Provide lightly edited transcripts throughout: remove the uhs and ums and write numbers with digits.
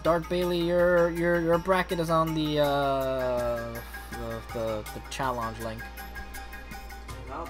Dark Bailey, your bracket is on the challenge link. Well.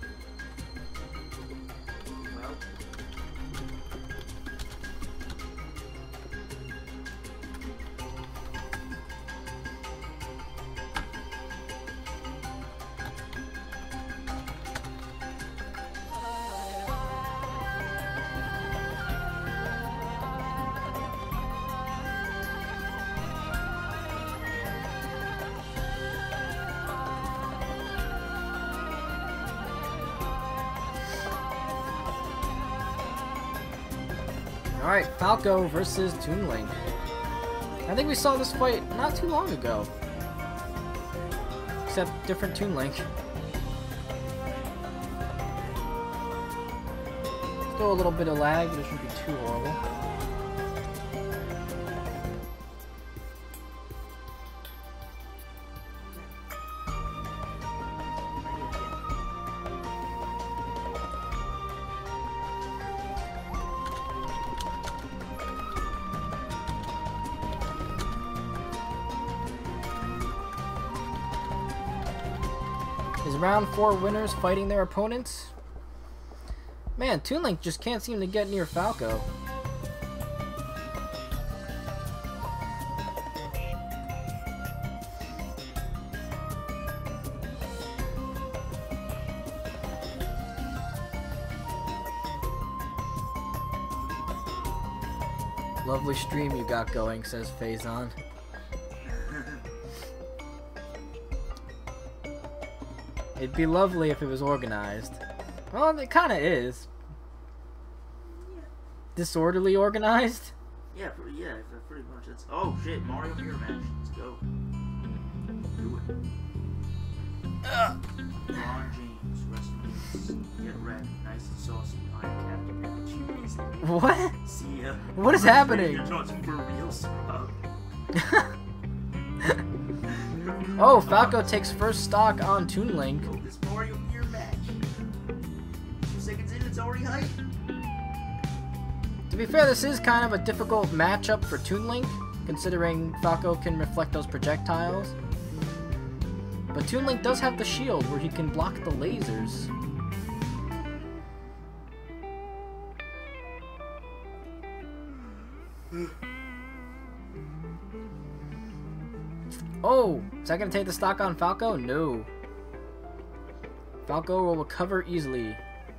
Alright, Falco versus Toon Link. I think we saw this fight not too long ago. Except different Toon Link. Still a little bit of lag, but it shouldn't be too horrible. Is round 4 winners fighting their opponents? Man, Toon Link just can't seem to get near Falco. Lovely stream you got going, says Faison. It'd be lovely if it was organized. Well, it kind of is. Yeah. Disorderly organized? Yeah, pretty much. That's. Oh shit, Mario Mirror match. Let's go. Do it. Ron James, rest in peace. Get wrecked. Nice and saucy. I'm Captain Pikachu. What? See ya. What is happening? You're not for real, Smug. Oh, Falco takes first stock on Toon Link. Oh, this Mario Mirror match. 2 seconds in, it's already hype. To be fair, this is kind of a difficult matchup for Toon Link, considering Falco can reflect those projectiles. But Toon Link does have the shield where he can block the lasers. Oh, is that going to take the stock on Falco? No. Falco will recover easily.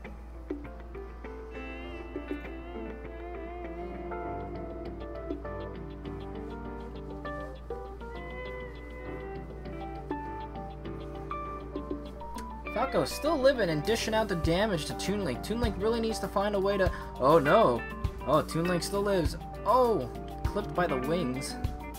Falco is still living and dishing out the damage to Toon Link. Toon Link really needs to find a way to... Oh no! Oh, Toon Link still lives. Oh! Clipped by the wings.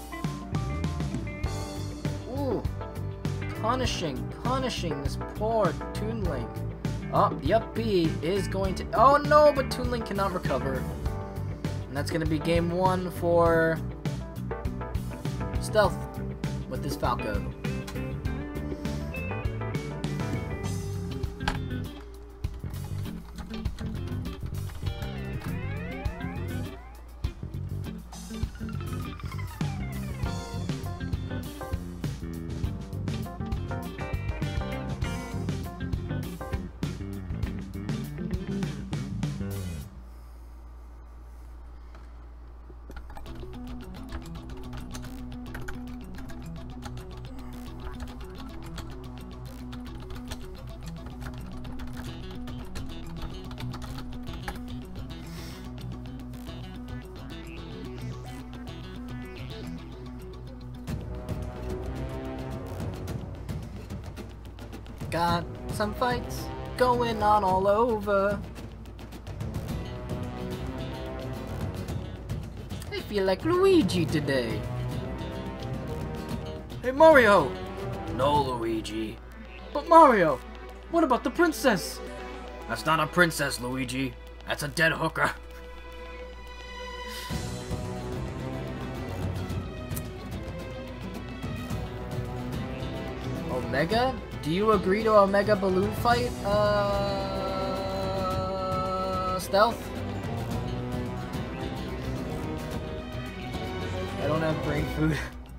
Ooh! Punishing this poor Toon Link. Oh, Yup B is going to... Oh no, but Toon Link cannot recover. And that's going to be game 1 for... Stealth with this Falco. Got some fights going on all over. I feel like Luigi today. Hey Mario! No Luigi. But Mario, what about the princess? That's not a princess, Luigi. That's a dead hooker. Omega? Do you agree to a Mega Balloon fight, Stealth? I don't have brain food.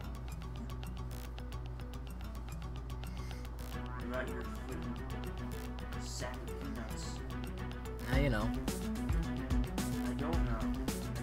You got your freaking sack of peanuts. Now you know. I don't know.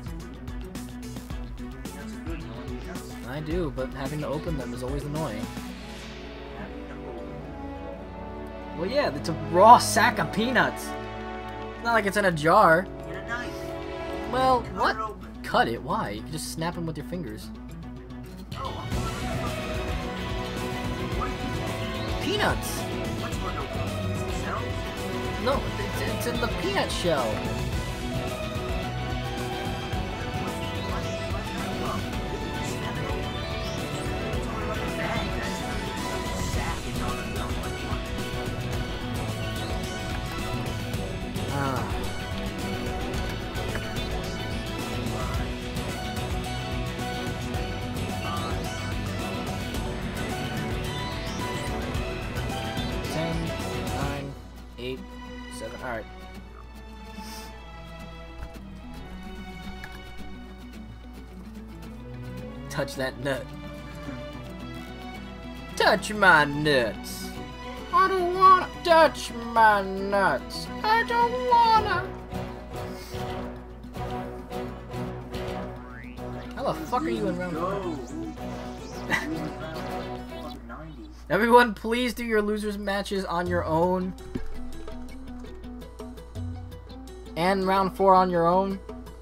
Peanuts are good, you know peanuts? I do, but having to open them is always annoying. Having to open. Well, yeah, it's a raw sack of peanuts. It's not like it's in a jar. Get a knife. Well, Cut what? it open. Cut it? Why? You can just snap them with your fingers. Oh, what are you doing? Peanuts! What's going on? Is it cells? No, it's in the peanut shell. Ah. Ten, 9, 8, 7. All right. Touch that nut. Touch my nuts. I don't wanna touch my nuts. I don't wanna. How the fuck are you in round one? Everyone, please do your losers matches on your own. And round 4 on your own.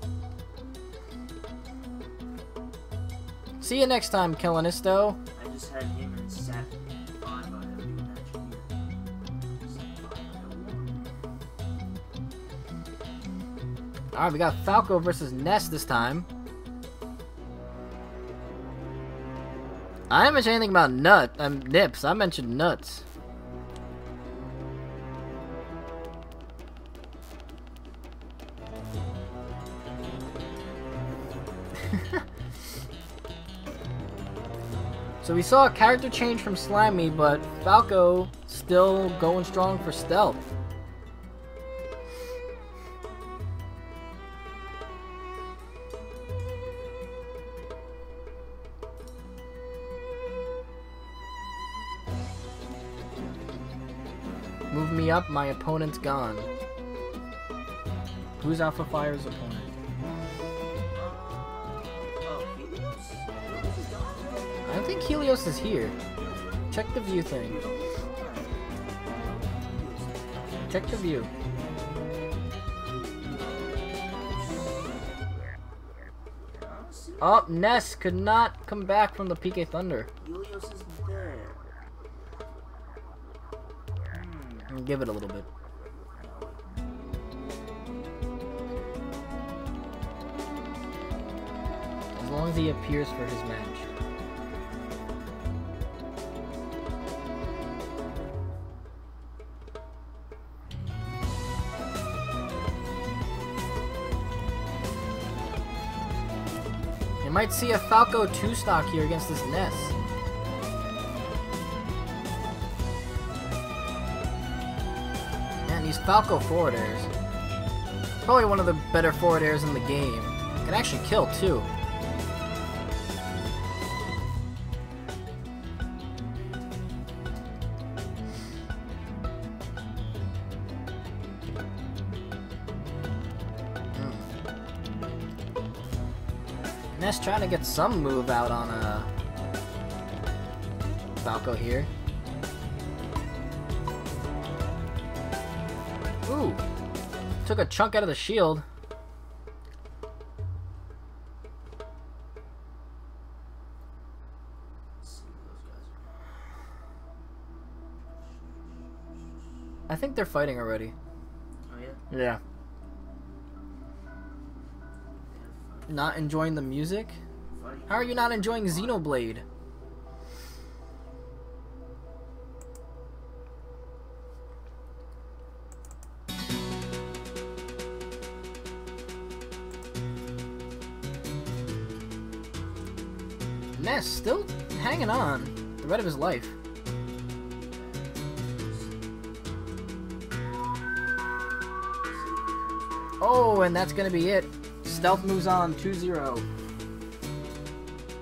See you next time, Killanisto. I just had him and Sat 5 on him doing that shit. Alright, we got Falco versus Ness this time. I didn't mention anything about nips. I mentioned nuts. So we saw a character change from Slimy, but Falco still going strong for stealth. Move me up, my opponent's gone. Who's Alpha Fire's opponent? I don't think Helios is here. Check the view thing. Check the view. Oh, Ness could not come back from the PK Thunder. Helios isn't there. Give it a little bit. As long as he appears for his match. You might see a Falco 2-stock here against this Ness. Man, these Falco forward airs. Probably one of the better forward airs in the game. Can actually kill too. Ness trying to get some move out on Falco here. Ooh, took a chunk out of the shield. I think they're fighting already. Oh yeah? Yeah. Not enjoying the music? How are you not enjoying Xenoblade? Ness still hanging on the rest of his life. Oh, and that's gonna be it. Stealth moves on 2-0.